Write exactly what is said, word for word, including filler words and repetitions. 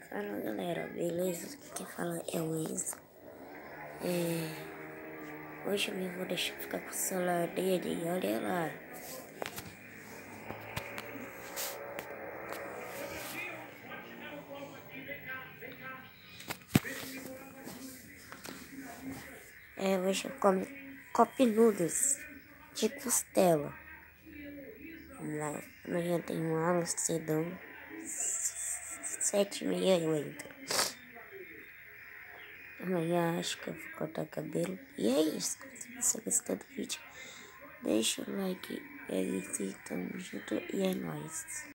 Fala galera, beleza? Quem fala é o Enzo. É... Hoje eu vou deixar ficar com o celular dele, olha lá. É, hoje eu como Cup Noodles de costela. Lá, amanhã tem uma aula cedão, sete e meia eu entro. Amanhã acho que eu vou cortar cabelo. E é isso. Se você gostou do vídeo, deixa o like. É isso, tamo junto e é nóis.